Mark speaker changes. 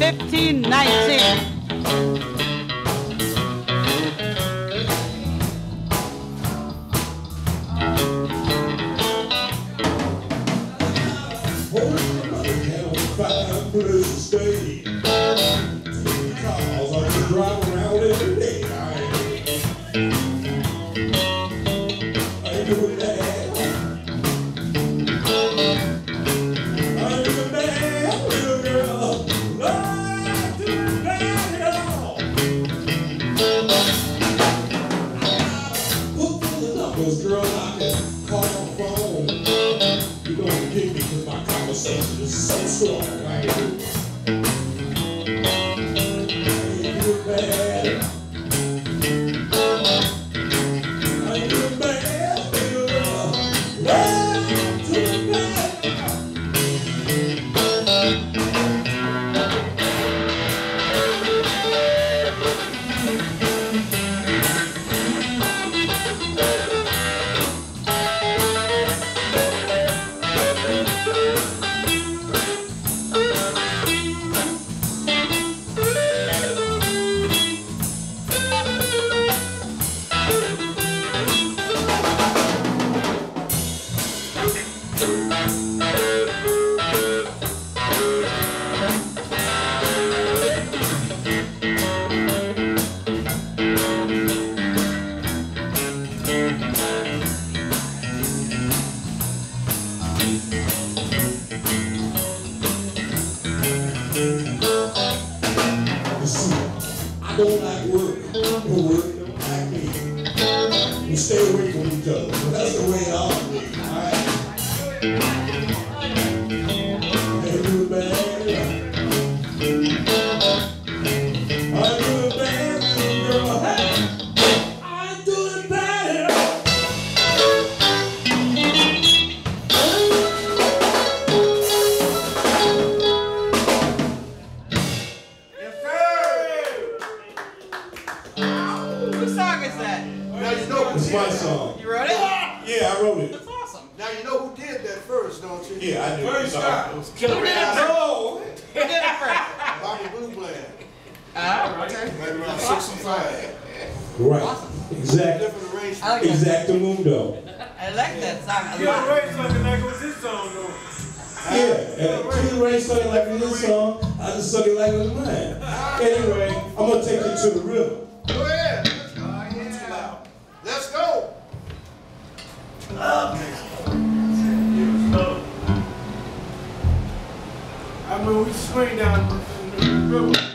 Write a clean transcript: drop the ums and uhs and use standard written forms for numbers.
Speaker 1: 1519.
Speaker 2: Fine place to stay. Cars I can drive around every day. I ain't doing that. I ain't doing that, little girl. Not doing that at all. Look for the numbers, girl. I can call my phone. You're gonna get me because my conversation is so strong. I ain't doing bad. I ain't doing bad, little girl. I'm doing bad. I don't like work, but work don't like me. We stay away from each other, but that's the way it ought to be, alright? Ain't doing bad. I ain't doing bad, little girl. Hey, I ain't doing bad at all.
Speaker 1: What song is that?
Speaker 3: Now you know
Speaker 2: It's my song.
Speaker 1: You wrote it?
Speaker 2: Yeah, I wrote it.
Speaker 1: That's awesome.
Speaker 3: Now you know who did that first, don't you?
Speaker 2: Yeah, I knew it.
Speaker 3: First time.
Speaker 2: It was
Speaker 1: Who
Speaker 2: killer.
Speaker 1: did it first?
Speaker 2: Oh!
Speaker 1: Who did it first?
Speaker 3: Bobby Blue Bland.
Speaker 1: Okay.
Speaker 3: Maybe around 65.
Speaker 2: Right.
Speaker 1: Awesome.
Speaker 2: Exactly.
Speaker 3: Different arrangement.
Speaker 1: I like that.
Speaker 2: Exactamundo.
Speaker 1: I like that song a
Speaker 4: Yeah,
Speaker 1: lot.
Speaker 4: Ray something like it was his song though.
Speaker 2: Yeah, and King Ray sung it like it was his song. I just sung it like it was mine. Anyway, I'm gonna take you to the river.
Speaker 3: Go ahead. Too loud. Let's go.
Speaker 4: I mean, we swing down the river.